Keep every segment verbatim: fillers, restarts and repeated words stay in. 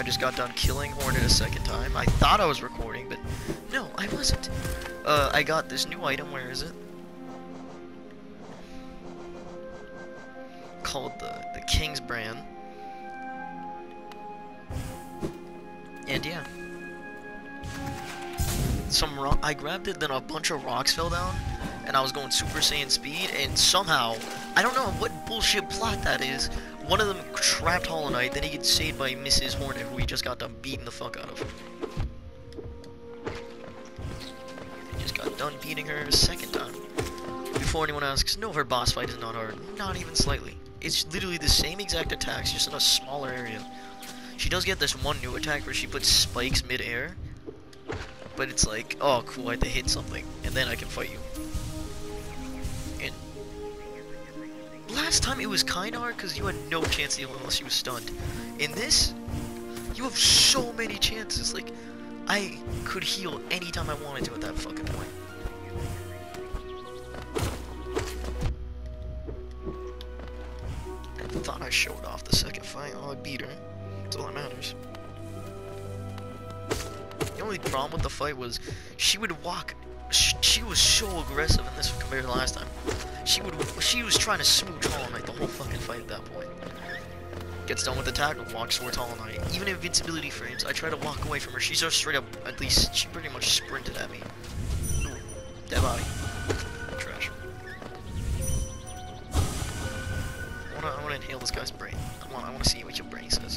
I just got done killing Hornet a second time. I thought I was recording, but no, I wasn't. Uh, I got this new item. Where is it? Called the the King's Brand. And yeah, some rock. I grabbed it, then a bunch of rocks fell down, and I was going Super Saiyan speed, and somehow, I don't know what bullshit plot that is. One of them trapped Hollow Knight, then he gets saved by Missus Hornet, who he just got done beating the fuck out of. He just got done beating her a second time. Before anyone asks, no, her boss fight is not hard. Not even slightly. It's literally the same exact attacks, just in a smaller area. She does get this one new attack where she puts spikes mid-air, but it's like, oh cool, I have to hit something, and then I can fight you. And last time it was kinda hard because you had no chance to heal unless you was stunned. In this, you have so many chances. Like, I could heal anytime I wanted to at that fucking point. I thought I showed off the second fight. Oh, I beat her. That's all that matters. The only problem with the fight was she would walk. She, she was so aggressive in this compared to the last time. She would. She was trying to smooch Hollow Knight the whole fucking fight at that point. Gets done with the attack, walks towards Hollow Knight. Even if invincibility frames, I try to walk away from her. She's just straight up. At least she pretty much sprinted at me. Ooh, dead body. Trash. I wanna. I wanna inhale this guy's brain. I want. I wanna see what your brain says.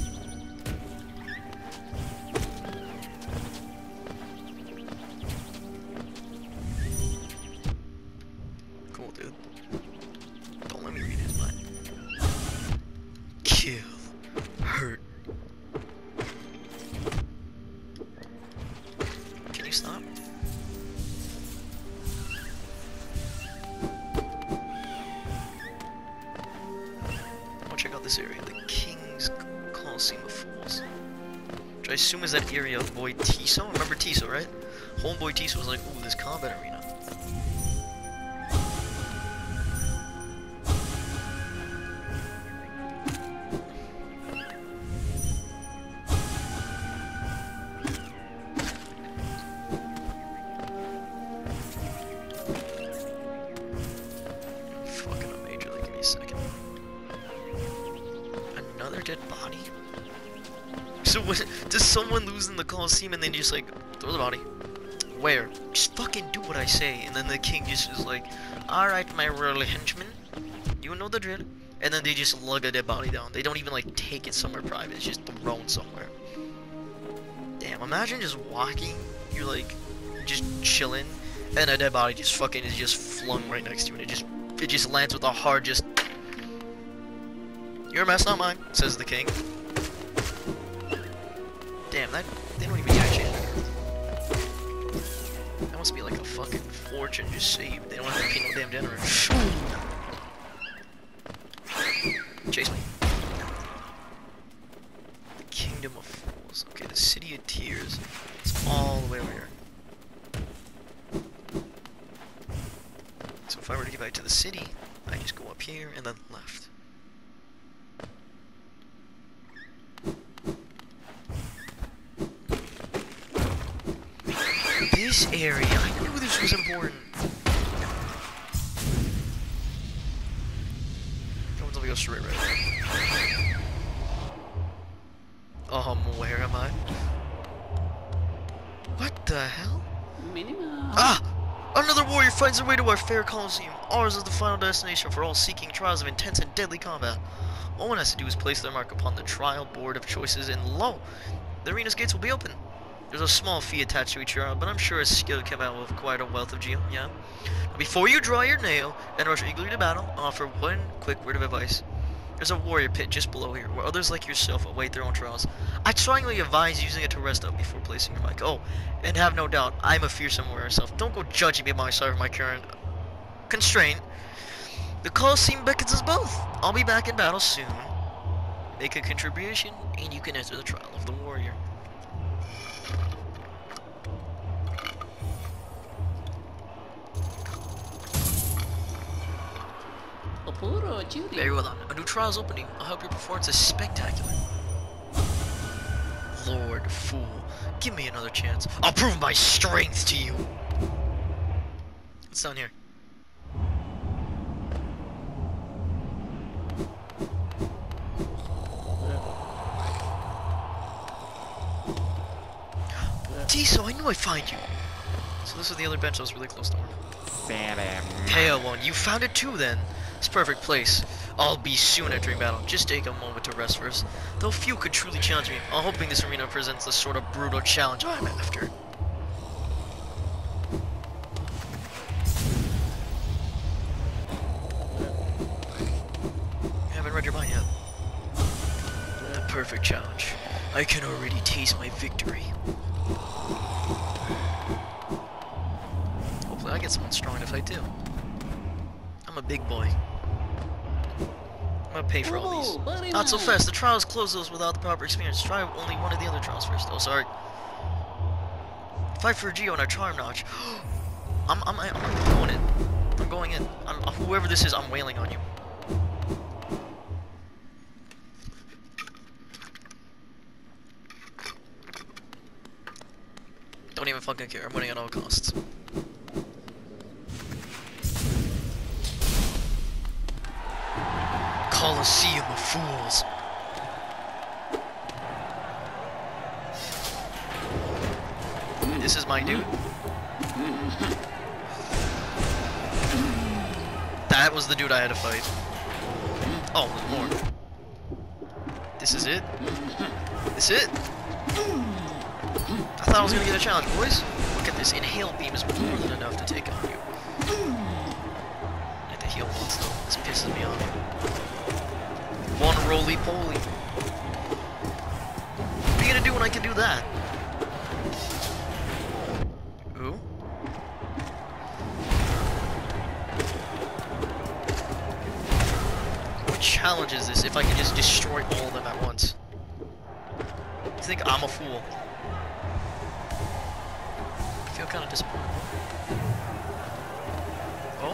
Kill. Hurt. Can you stop? I'll check out this area. The King's Coliseum of Fools. Which I assume is that area of Boy Tiso? Remember Tiso, right? Homeboy Tiso was like, ooh, this combat arena. Another dead body? So what, does someone lose in the Coliseum and then just like throw the body? Where? Just fucking do what I say. And then the king just is like, alright my royal henchman, you know the drill. And then they just lug a dead body down. They don't even like take it somewhere private, it's just thrown somewhere. Damn, imagine just walking, you're like just chilling, and a dead body just fucking is just flung right next to you and it just it just lands with a hard just your mess, not mine, says the king. Damn, that they don't even catch it. That must be like a fucking fortune just saved. They don't have to pay no damn dinner. Chase me. The Kingdom of Fools. Okay, the City of Tears. It's all the way over here. So if I were to get back to the city, I just go up here and then left. This area, I knew this was important. Don't tell me go straight right. Um, where am I? What the hell? Minimum. Ah! Another warrior finds their way to our fair Coliseum. Ours is the final destination for all seeking trials of intense and deadly combat. All one has to do is place their mark upon the trial board of choices, and lo, the arena's gates will be open. There's a small fee attached to each trial, but I'm sure a skill came out with quite a wealth of geo, yeah? Before you draw your nail and rush eagerly to battle, I'll offer one quick word of advice. There's a warrior pit just below here, where others like yourself await their own trials. I strongly advise using it to rest up before placing your mic. Oh, and have no doubt, I'm a fearsome warrior myself. Don't go judging me by my side of my current constraint. The Coliseum beckons us both. I'll be back in battle soon. Make a contribution, and you can enter the trial of the warrior. Very well done. A new trial is opening. I hope your performance is spectacular. lord, fool. Give me another chance. I'll prove my strength to you. What's down here? Tiso, I knew I'd find you. So this is the other bench that was really close to her. Hey, Alone, you found it too then. It's a perfect place. I'll be soon entering battle. Just take a moment to rest first. Though few could truly challenge me, I'm hoping this arena presents the sort of brutal challenge I'm after. I haven't read your mind yet. The perfect challenge. I can already taste my victory. Hopefully I get someone strong to fight too. I'm a big boy. I'm gonna pay for all these. Not so fast. The trials close those without the proper experience. Try only one of the other trials first. Oh, sorry. Fight for Geo and a charm notch. I'm, I'm, I'm, I'm going in. I'm going in. I'm, I'm, whoever this is, I'm wailing on you. Don't even fucking care. I'm winning at all costs. Colosseum of Fools. This is my dude. That was the dude I had to fight. Oh, there's more. This is it? This it? I thought I was gonna get a challenge, boys. Look at this. Inhale beam is more than enough to take on you. I have to heal once though. This pisses me off. One roly-poly. What are you gonna do when I can do that? Ooh. What challenge is this if I can just destroy all of them at once? I think I'm a fool. I feel kind of disappointed. Oh?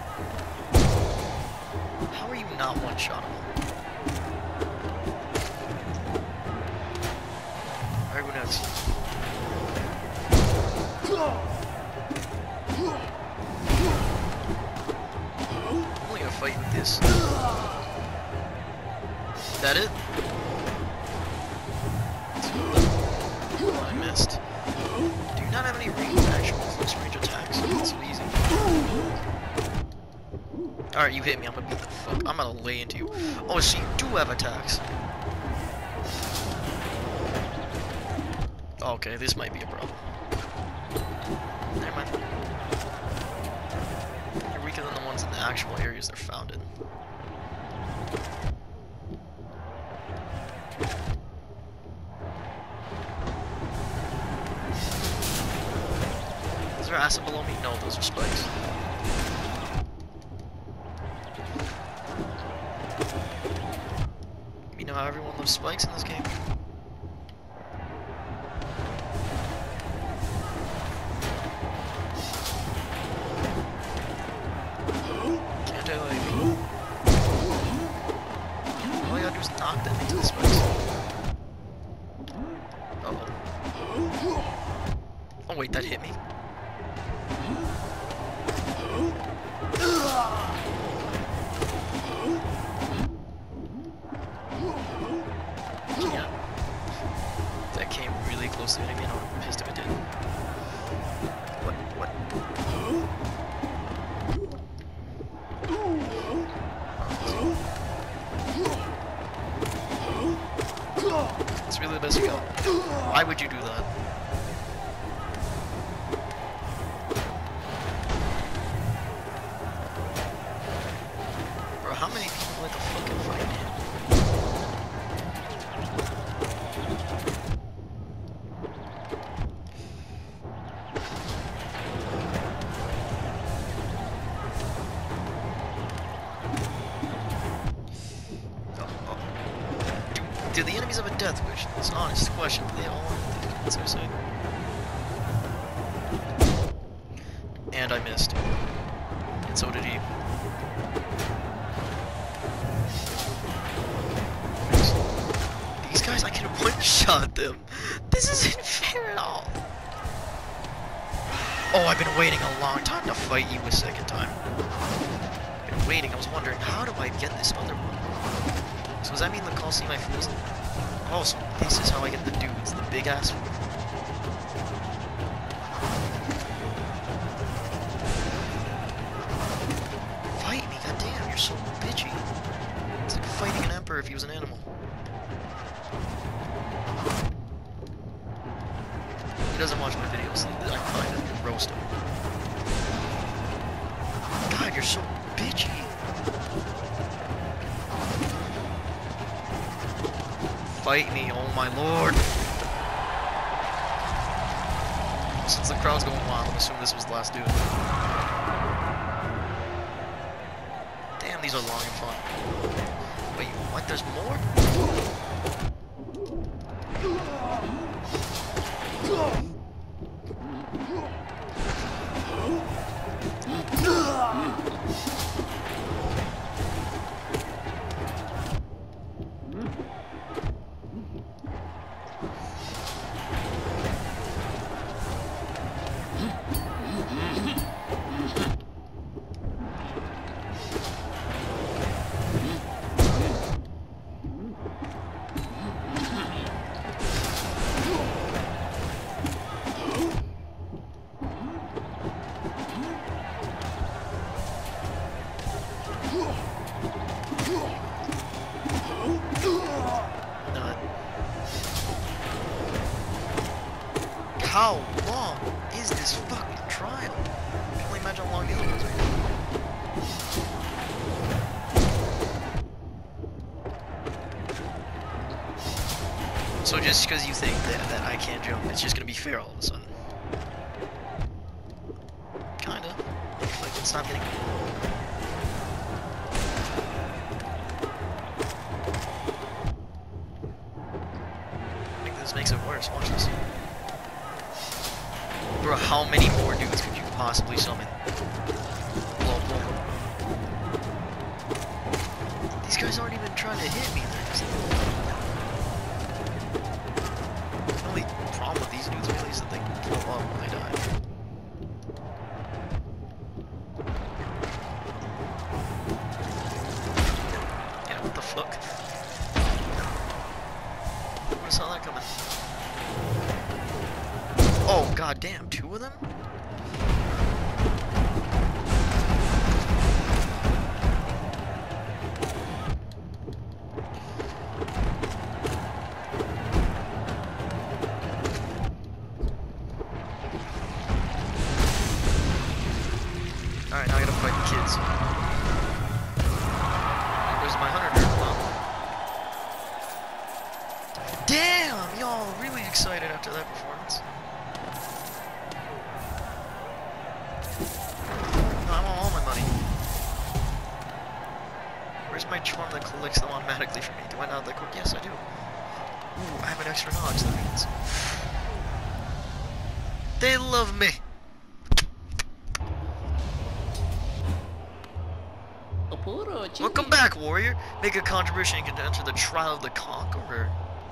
How are you not one-shotable? Alright, what next? I'm only gonna fight with this. Is that it? Oh, I missed. Do you not have any range, actual close range attacks? It's so easy. Alright, you hit me. I'm gonna beat the fuck. I'm gonna lay into you. Oh, so you do have attacks. Okay, this might be a problem. Never mind. You're weaker than the ones in the actual areas they're found in. Is there acid below me? No, those are spikes. You know how everyone loves spikes in this game? Knock them into the spikes. Uh-oh. Oh wait, that hit me. Yeah. That came really close to hitting me and I'm pissed if it didn't. What? What? It's really the best you got. Why would you do that? Bro, how many people like to fucking fight him? Do the enemies have a death wish? It's an honest question. They all want suicide. And I missed. And so did he. These guys, I can one-shot them. This isn't fair at all. Oh, I've been waiting a long time to fight you a second time. I've been waiting. I was wondering, how do I get this other one? So does that mean the Coliseum I frozen? Oh, so this is how I get the dudes, the big ass. Fight me, goddamn! You're so bitchy. It's like fighting an emperor if he was an animal. He doesn't watch my videos. I find it roast him. God, you're so bitchy. Fight me, oh my lord. Since the crowd's going wild, I'm assuming this was the last dude. Damn, these are long and fun. Wait, what? There's more? How long is this fucking trial? I can only imagine how long the other ones are. So just because you think that, that I can't jump, it's just gonna be fair all of a sudden. Kinda. Like, let's stop getting... I think this makes it worse. Watch this. Bro, how many more dudes could you possibly summon? Blow, blow. These guys aren't even trying to hit me. They're just... The only problem with these dudes really is that they blow up when they die. Yeah, what the fuck? I saw that coming. Oh, goddamn, two of them? Alright, now I gotta fight the kids. Where's my hunter nerd? Well, damn, y'all really excited after that performance. My charm that collects them automatically for me. Do I not that quick? Yes, I do. Ooh, I have an extra notch, that means. They love me! Welcome back, warrior! Make a contribution, you can enter the Trial of the Conqueror.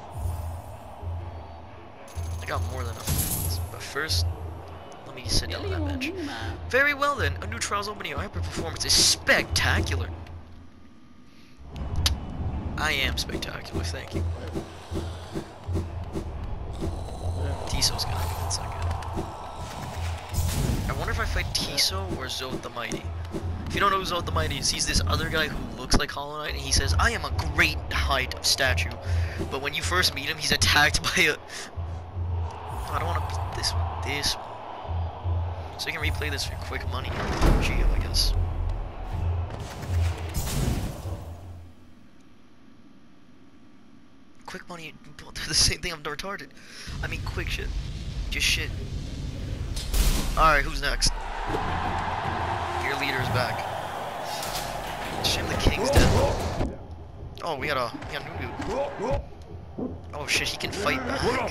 I got more than enough. But first, let me sit down on that bench. Very well then, a new trial's opening. Your hyper performance is spectacular. I am spectacular, thank you. Tiso's gonna go in second. I wonder if I fight Tiso or Zoth the Mighty. If you don't know who Zoth the Mighty is, he's this other guy who looks like Hollow Knight, and he says, I am a great height of stature. But when you first meet him, he's attacked by a... Oh, I don't want to beat this one, this one. So you can replay this for quick money. Geo, I guess. Quick money, both do the same thing, I'm retarded. I mean quick shit. Just shit. Alright, who's next? Your leader is back. Shame the king's dead. Oh, we got a, we got a new dude. Oh shit, he can fight back.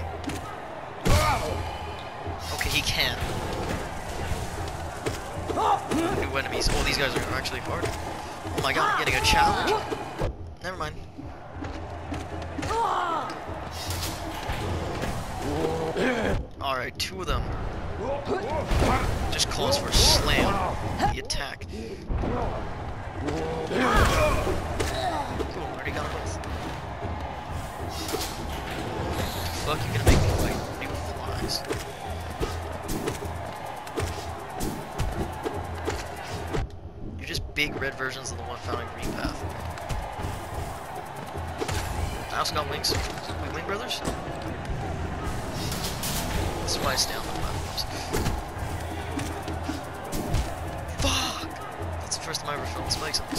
Okay, he can. New enemies. Oh, these guys are actually hard. Oh my god, I'm getting a challenge. Never mind. Alright, two of them. Just calls for a slam. The attack. Boom, already got them both. Fuck, you're gonna make me fight new flies. You're just big red versions of the one found in Green Path. I also got wings. We Wing Brothers? That's why I stay on the platforms. Fuck! That's the first time I ever felt spikes on this.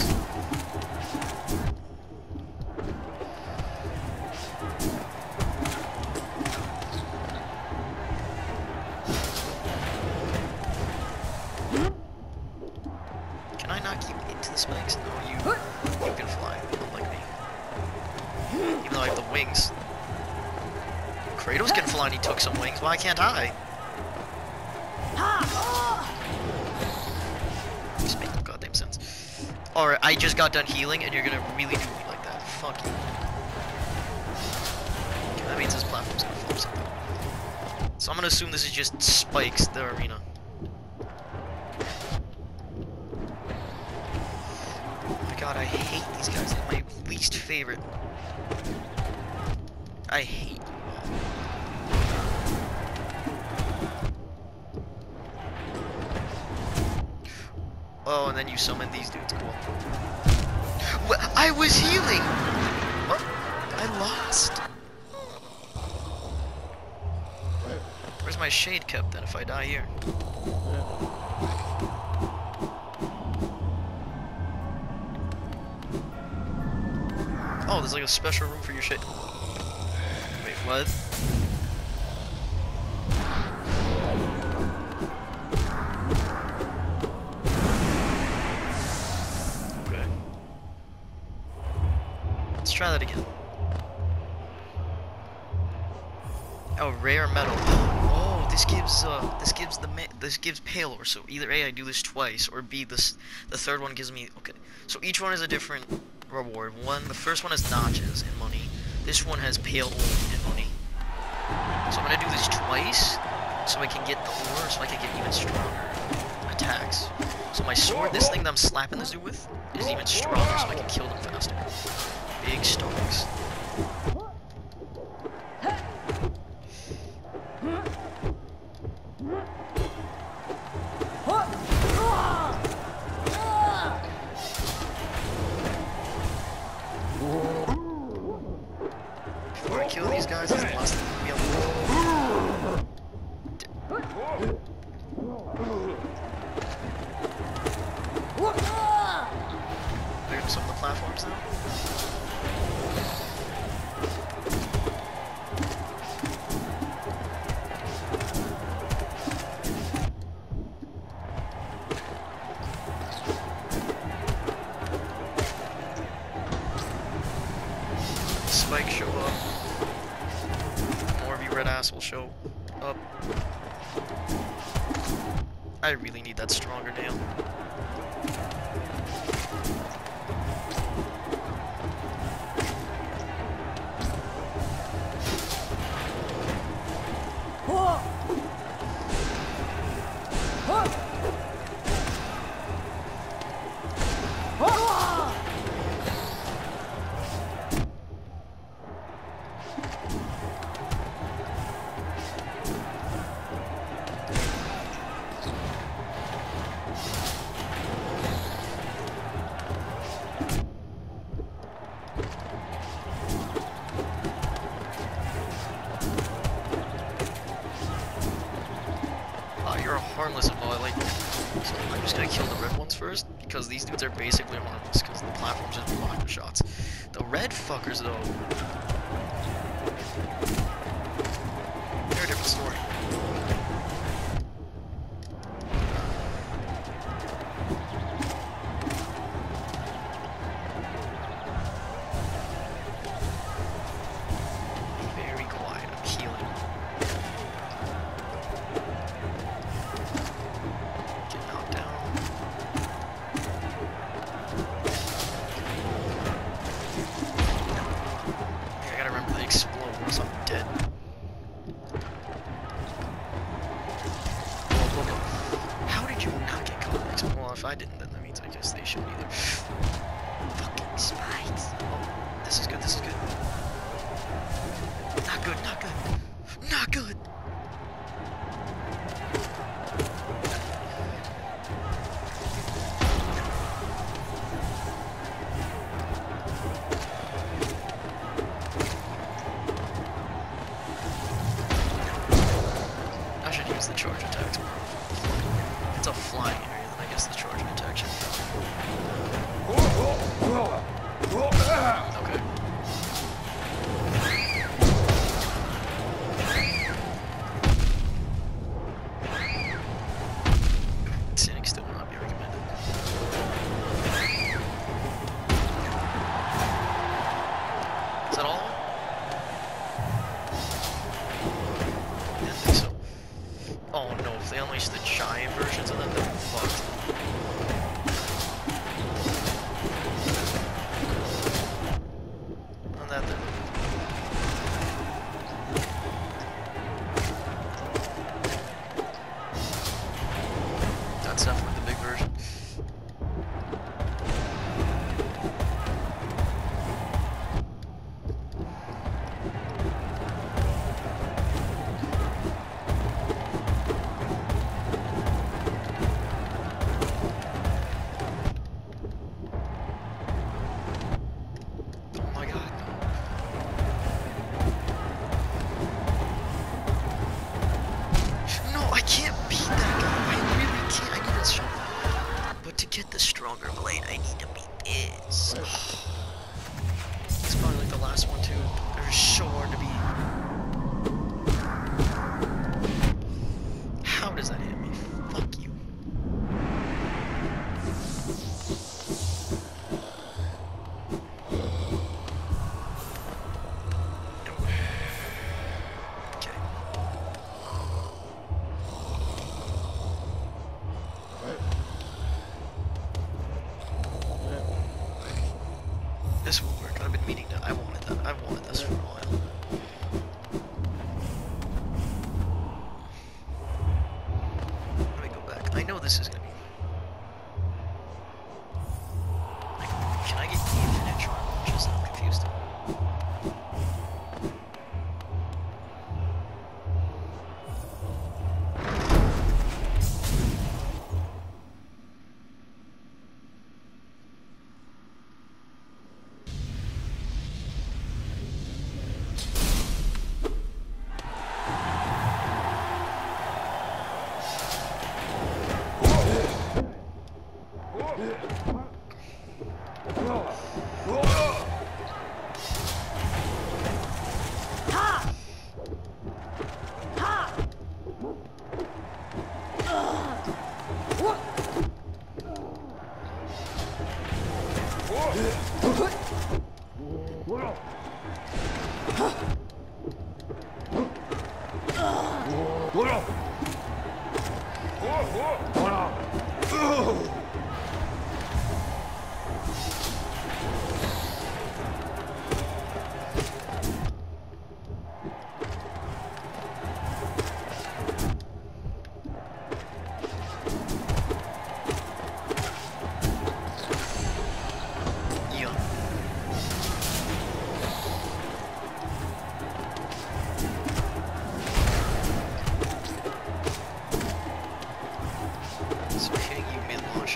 Can I knock you into the spikes? No, you, you can fly, unlike me. Even though I have the wings. Kratos can fly and he took some wings, why can't I? Just make no goddamn sense. Alright, I just got done healing and you're gonna really do me like that. Fuck you. Okay, that means this platform's gonna fall something. So I'm gonna assume this is just spikes, the arena. Oh my god, I hate these guys. They're my least favorite. I hate them. Oh, and then you summon these dudes. Cool. What? I was healing! What? I lost. Where's my shade kept then if I die here? Oh, there's like a special room for your shade. Wait, what? Try that again. Oh, rare metal. Oh, this gives uh, this gives the this gives Palor. So either A, I do this twice, or B, this the third one gives me. Okay, so each one is a different reward. One, the first one has notches and money. This one has pale ore and money. So I'm gonna do this twice, so I can get the ore, so I can get even stronger attacks. So my sword, this thing that I'm slapping this dude with, is even stronger, so I can kill them faster. Big stocks. Before I kill these guys, it's the last thing to be able to There's some of the platforms now. Spike show up. More of you red ass will show up. I really need that stronger nail. Harmless and all, I like them. So I'm just gonna kill the red ones first, because these dudes are basically harmless, because the platforms just block the shots. The red fuckers, though, they're a different story. Very quiet, I'm healing. This is good, this is good. Not good, not good. Not good! I should use the charge attacks more. If it's a flying area, then I guess the charge attack should be okay. Standing still will not be recommended. Is that all? I didn't think so. Oh no, if they unleash the giant versions of that, they're fucked. On that then. That's definitely the big version. Oh my god, no. No, I can't beat that guy. I really can't. I need a strong. But to get the stronger blade, I need to beat this. It's probably like the last one too. They're so hard to beat. How does that hit me? Fuck you. Okay. This will work. I've been meaning to. I wanted that. I wanted this for a while. Let me go back. I know this is gonna be. Like, can I get the infinite charm launches? I'm confused. So hitting you mid-launch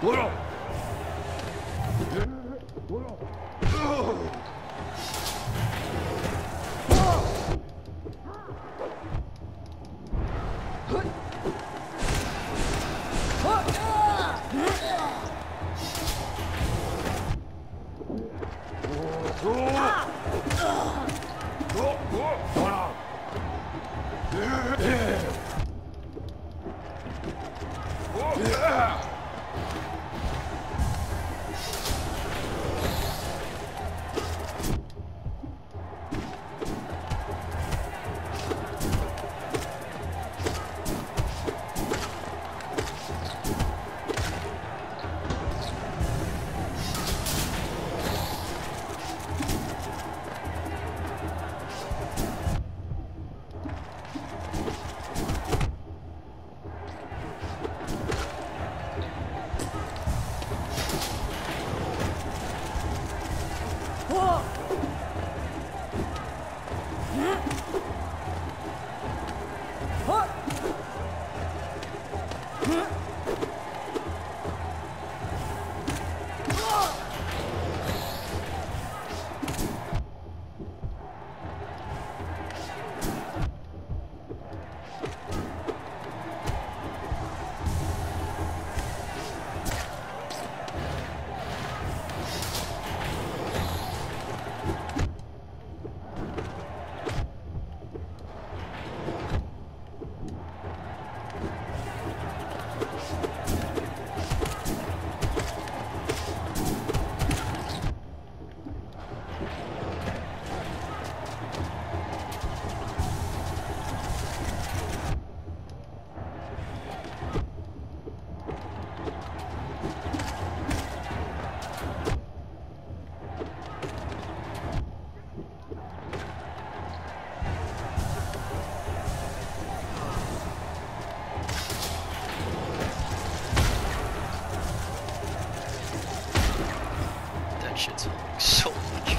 shit's so much.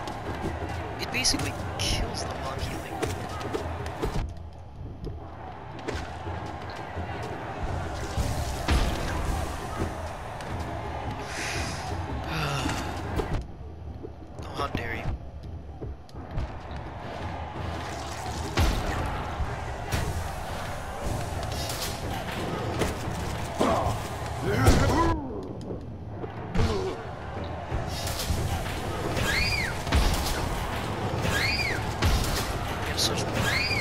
It basically kills them on healing. Oh, how dare you. Such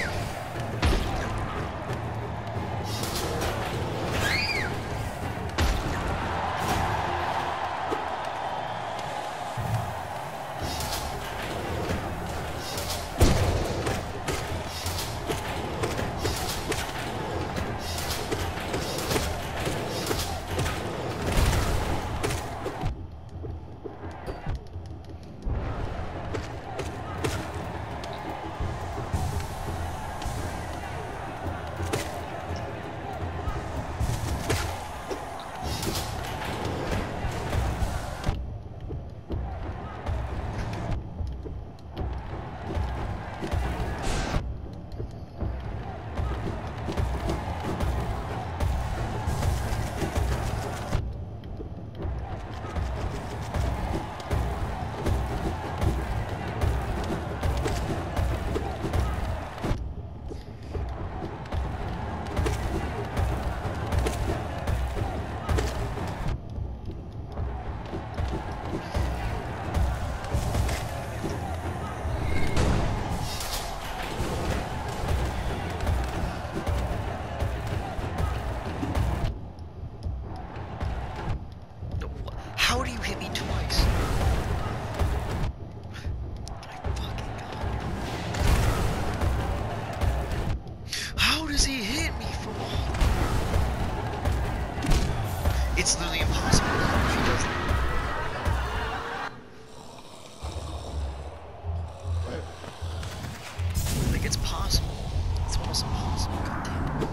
How do you hit me twice? My fucking god. How does he hit me from all? It's literally impossible if he does that. Like, it's possible. It's almost impossible. God damn it.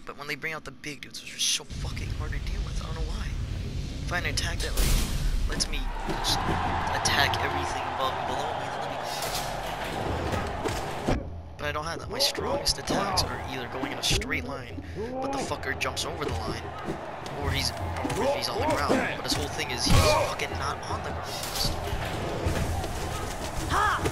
But when they bring out the big dudes, which are so fucking hard to deal with, I don't know why. Find an attack that like lets me just attack everything above and below me, then let me. But I don't have that. My strongest attacks are either going in a straight line, but the fucker jumps over the line, or he's or if he's on the ground. But his whole thing is he's fucking not on the ground. Ha!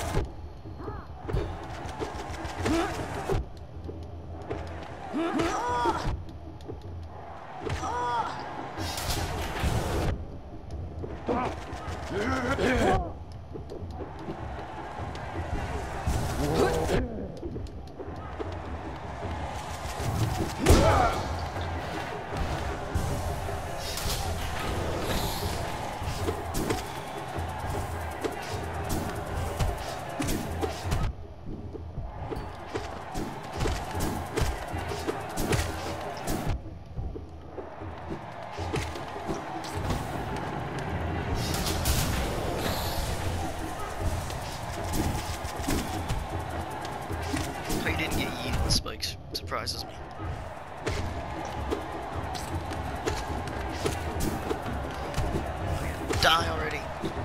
Spikes surprises me. Die already.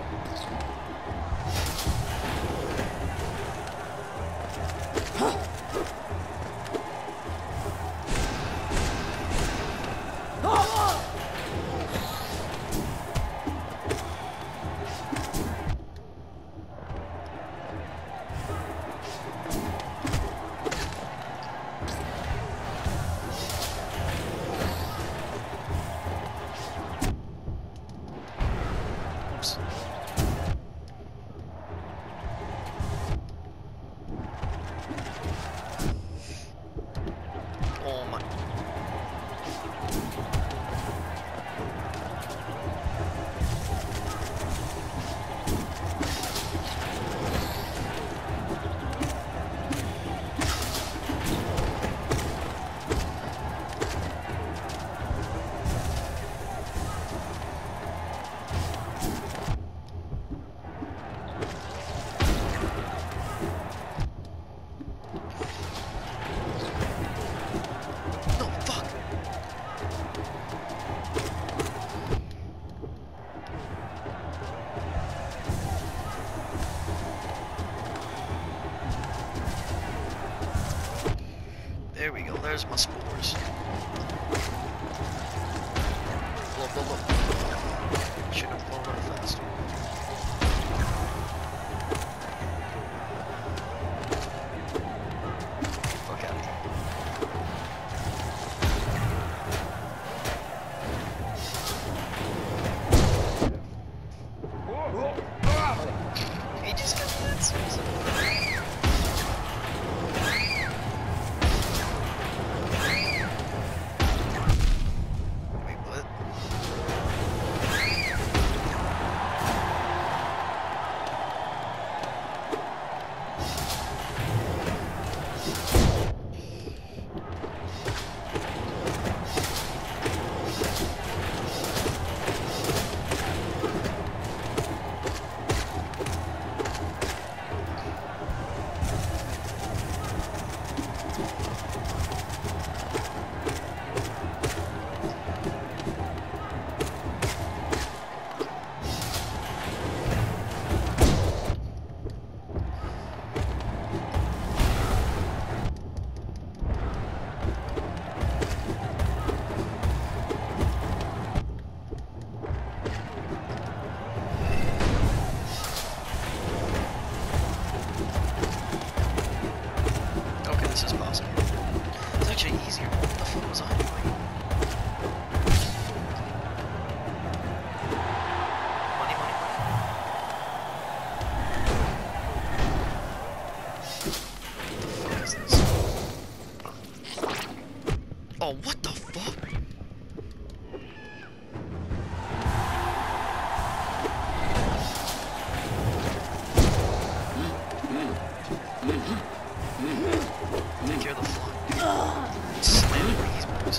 Oh my. There we go, there's my spores. Blow, blow, blow. Should have blown up faster. Fuck out of here. He just got that suicide. This is possible. It's actually easier. What the fuck was I doing? Money, money, money. What the fuck is this? Oh, what the fuck? Take care of the fly. Slam these boys.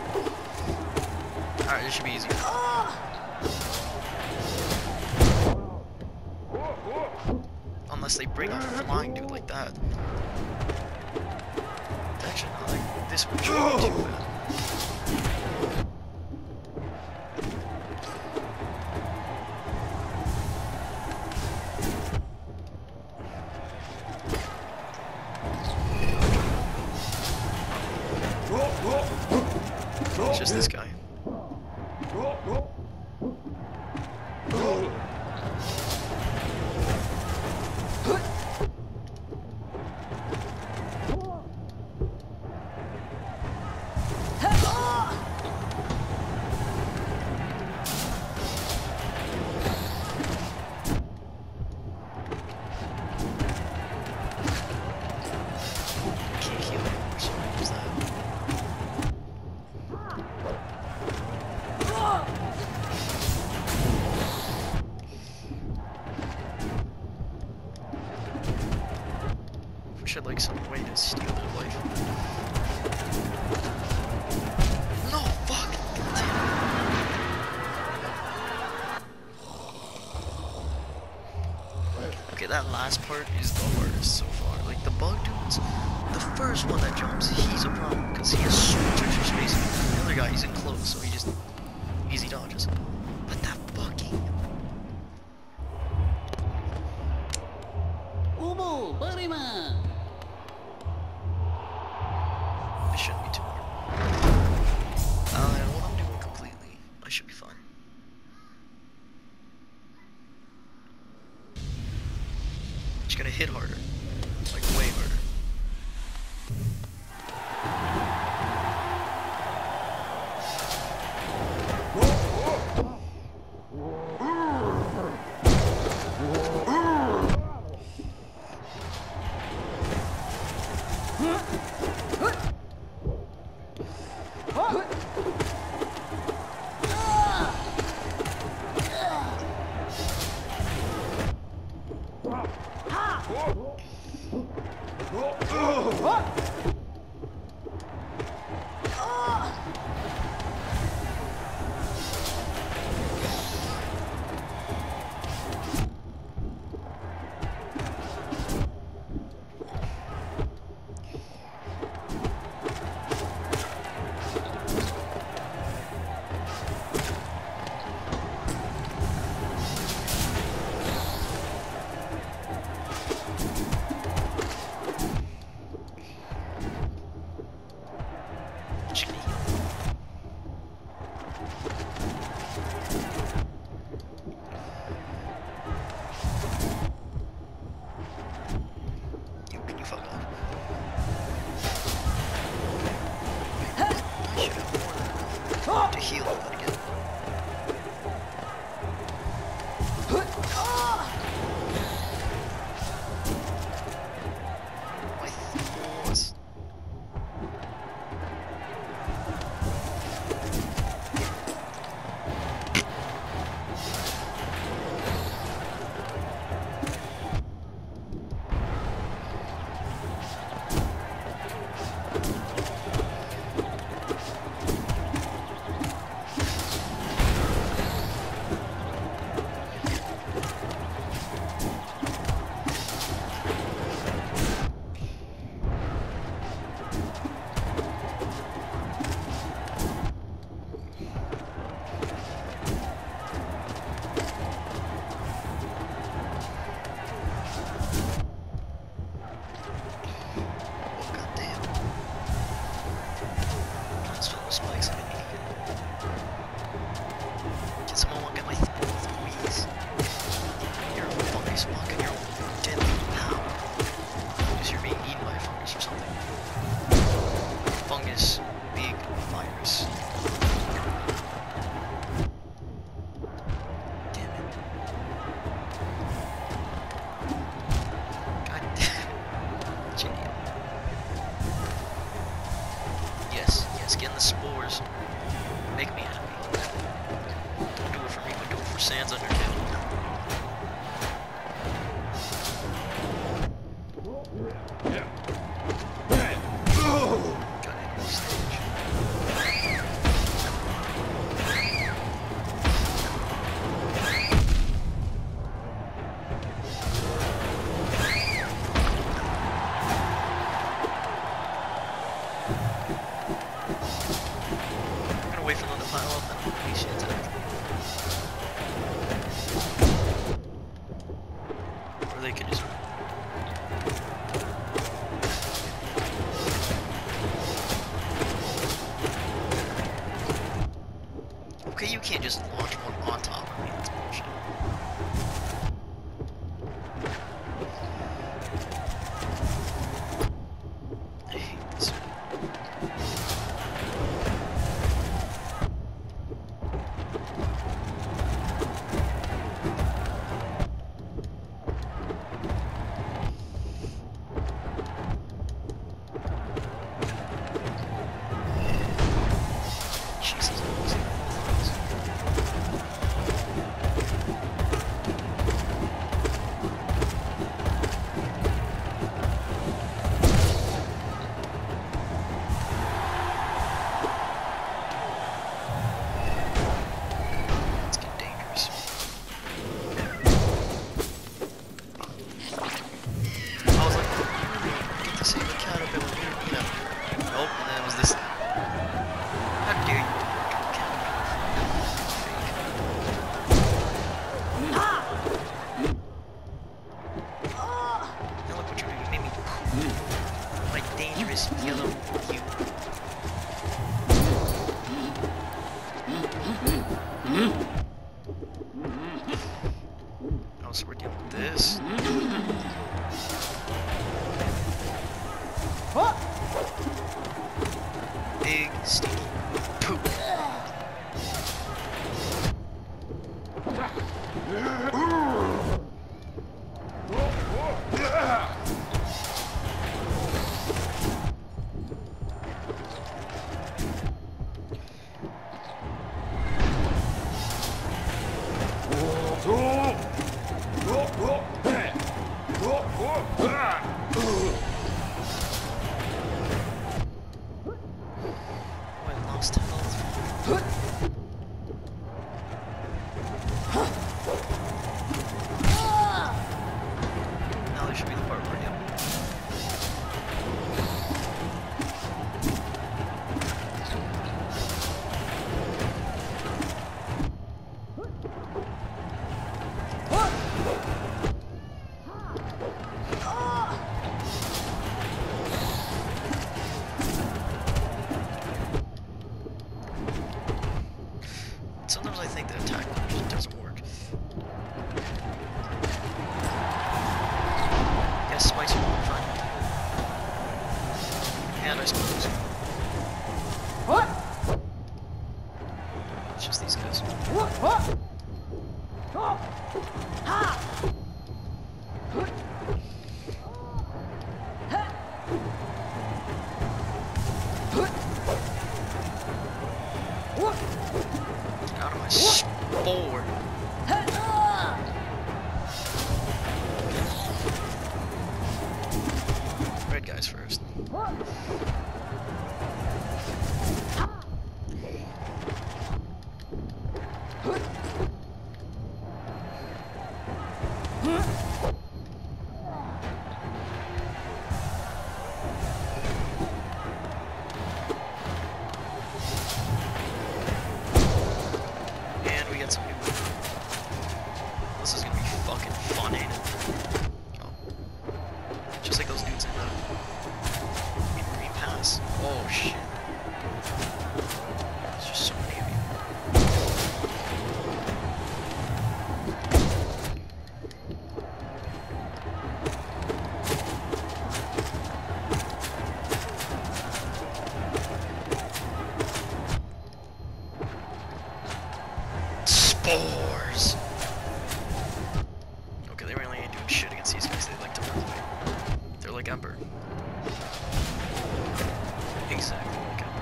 Alright, this should be easy. unless they bring a flying dude like that. Actually, not like this one shouldn't be too bad. It's just this guy. Had like some way to steal their life. No, fuck! Damn. Okay, that last part is the hardest so far. Like the bug dudes, the first one that jumps, he's a problem because he has so much extra space. The other guy, he's enclosed, so he just easy dodges. But that fucking Ubu, Barima. It shouldn't be too hard. Uh, I know what I'm doing completely. I should be fine. Just gonna hit harder. Like, way harder. To heal that again. My thoughts. Getting the spores make me happy. Don't do it for me, but do it for Sans Undertale. Got into the stage. I don't know shit attack. Or they could just. Okay, you can't just launch one on top of me. That's bullshit. I hate this. Jesus. It's getting dangerous. I was like, you really get to see the caterpillar here, you know. Nope, and then it was this. How dare you do a caterpillar? Now look what you're doing. You made me poop. My dangerous yellow cube. Oh, so we're dealing with this. Big stinky poop. Oh, I lost health. Now there should be the part where yep. Sometimes I think that attack just doesn't work. Guess spicy will be fine. And I suppose. What? It's just these guys. What? What? Oh. Ha! Get out of my spore. Red guys first. And we get some new weapon. This is gonna be fucking fun, ain't it? Oh. Just like those dudes in the in Green Pass. Oh shit. There's just so many of you. Spores! Okay, they really ain't doing shit against these guys. They like to run away. They're like Ember. Exactly like Ember.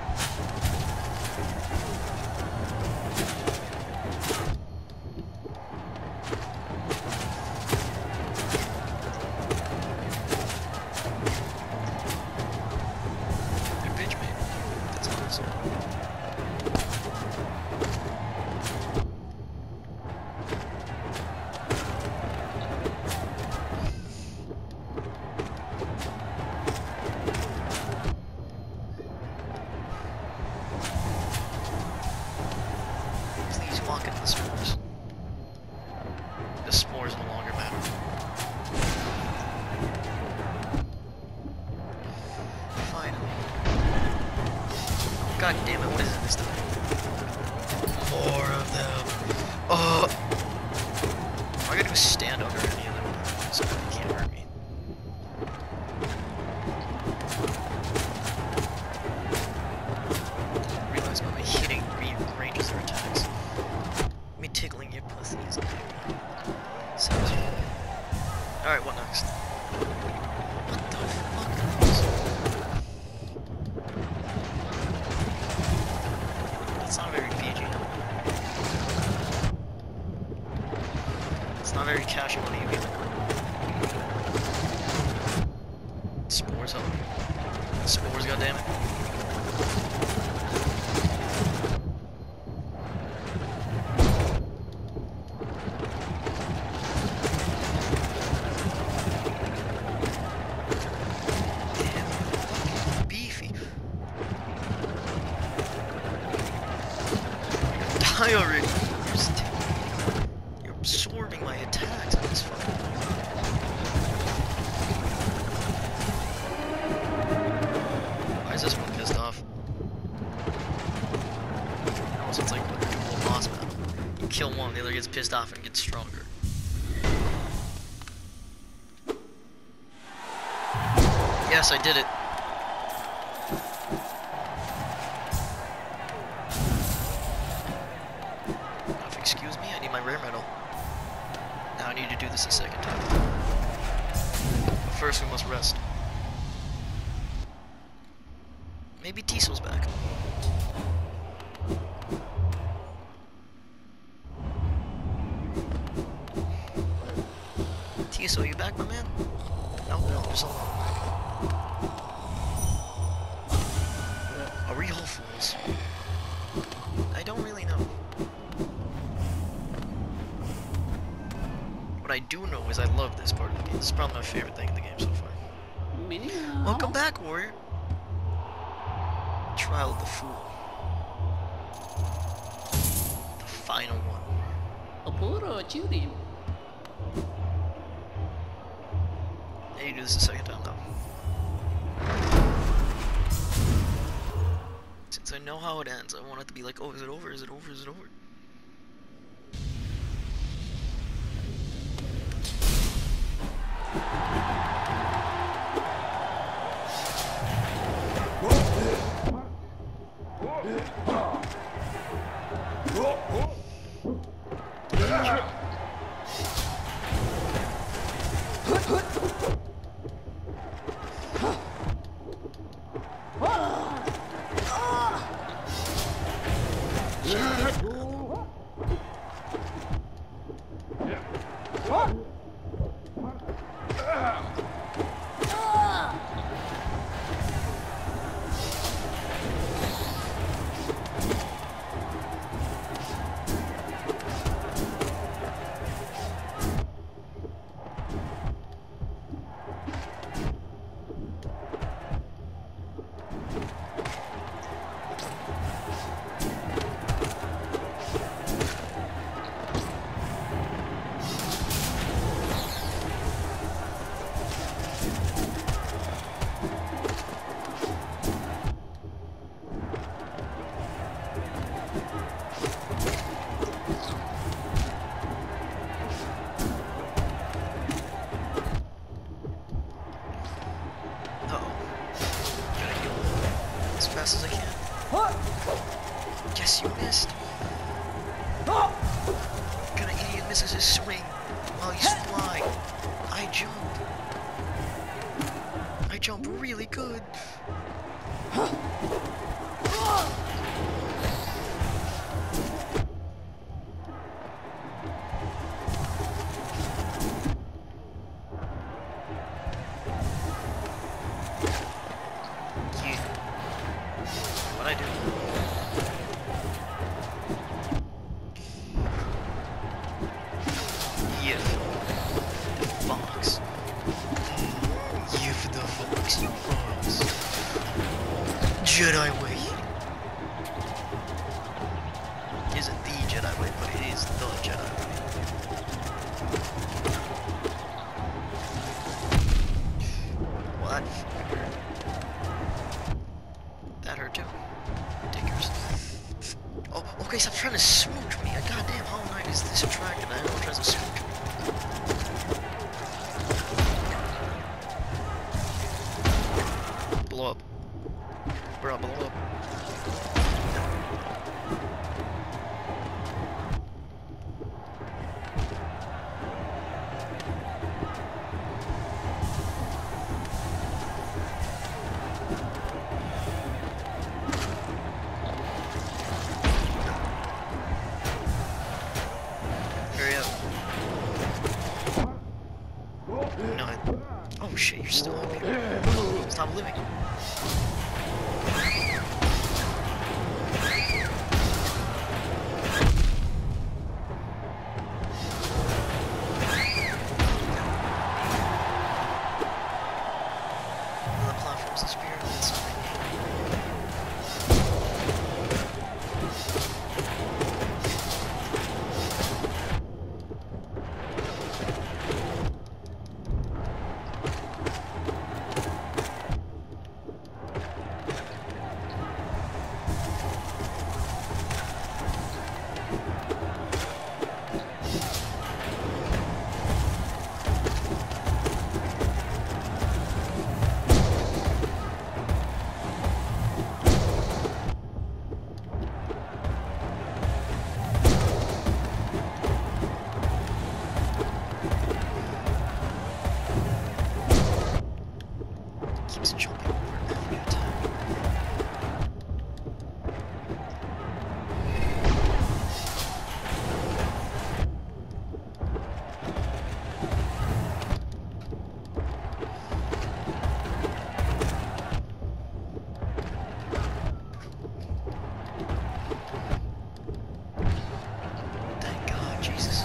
They're bitch made. That's awesome. fucking the spores. The spores no longer matter. Finally. God damn it, what is it this time? More of them. Oh! All I gotta do is stand under any of them, so they can't hurt me. Realize by my hitting ranges their attacks. Me tickling your pussies. Sounds good. Alright, what next? What the fuck are those? That's not very P G. It's not very cash money either. Spores, huh? Spores, goddammit. Die already! You're, just you're absorbing my attacks. That's fucking. Why is this one pissed off? Almost it's like a dual boss battle. You kill one, the other gets pissed off and gets stronger. Yes, I did it. Excuse me, I need my rare medal. Now I need to do this a second time. But first we must rest. Maybe Tiso's back. Tiso, you back, my man? No, no, there's a lot. Are we all fools? I don't really know. What I do know is I love this part of the game. This is probably my favorite thing in the game so far. Welcome back, warrior. Trial of the Fool. The final one. Puro churi. I need to do this a second time, though. Since I know how it ends, I want it to be like, oh, is it over? Is it over? Is it over? As I can. Guess you missed. Kind of idiot misses his swing while he's flying. I jump. I jump really good. I do. Yif. The fox. Yif the fox, you fox. Jedi way. Is isn't the Jedi way, but it is the Jedi way. Well, that fucking hurt. That hurt too. Dickers. Oh, okay, stop trying to smooch me. Goddamn, Hollow Knight is this attractive. I know tries to smooch me. Blow up. Bro, blow up. Hurry up. No, I... Oh shit, you're still up here. Stop living. The platform's the spirit of it, something. Keeps jumping over every attack. Thank God, Jesus.